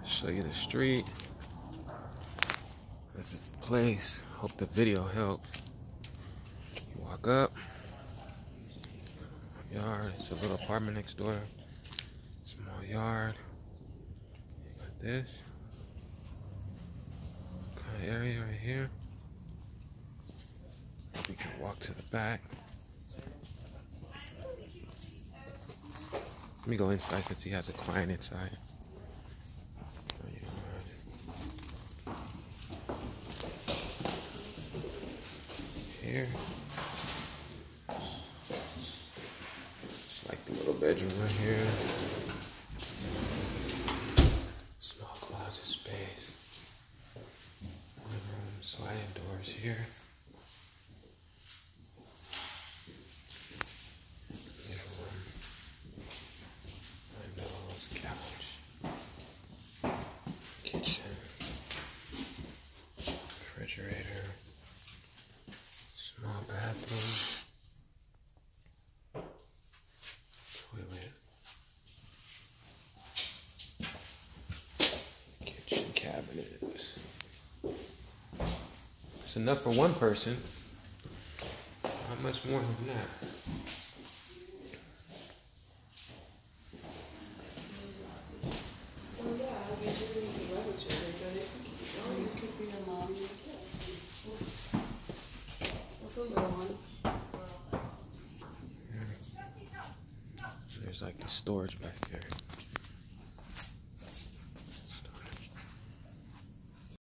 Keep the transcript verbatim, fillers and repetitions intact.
Show you the street. This is the place. Hope the video helps. You walk up. Yard. It's a little apartment next door. Small yard. You got this kind of area right here. We can walk to the back. Let me go inside since he has a client inside. Here. It's like the little bedroom right here. Small closet space. Living room, sliding doors here. Living room. Windows, couch. Kitchen. Refrigerator. Small bathroom. Toilet. Kitchen cabinets. That's enough for one person. Not much more than that. Well, yeah, I mean, you can be with each other, but it could be, or you could be a mom and a kid. What's a little one? There's like the storage back here.